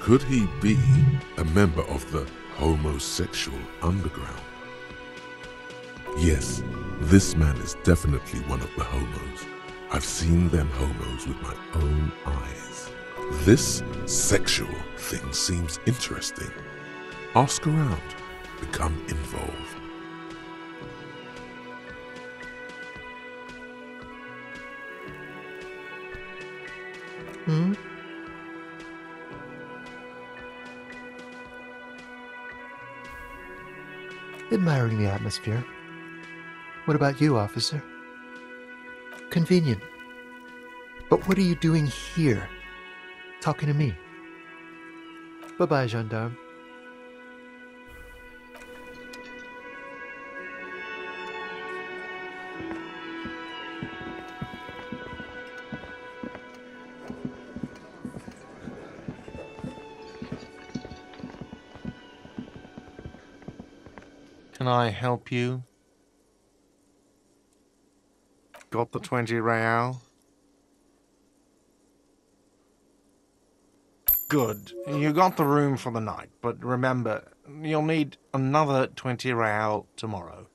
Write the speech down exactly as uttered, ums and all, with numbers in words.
Could he be a member of the homosexual underground? Yes, this man is definitely one of the homos. I've seen them homos with my own eyes. This sexual thing seems interesting. Ask around, become involved. Hmm? Admiring the atmosphere. What about you, officer? Convenient. But what are you doing here? Talking to me. Bye-bye, gendarme. Can I help you? Got the twenty real? Good. You got the room for the night, but remember, you'll need another twenty real tomorrow.